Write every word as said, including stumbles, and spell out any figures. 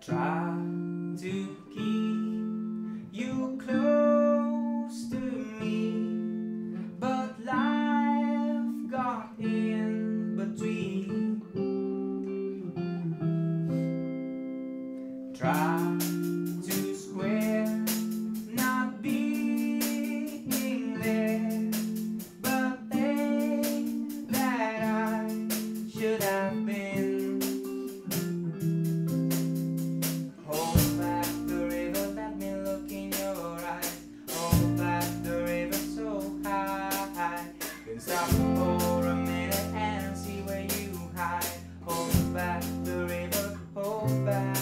Try to keep you close to me, but life got in between. Try to square not being there, but think that I should have been. Hold back the river, let me look in your eyes. Hold back the river so high. Then stop for a minute and see where you hide. Hold back the river, hold back.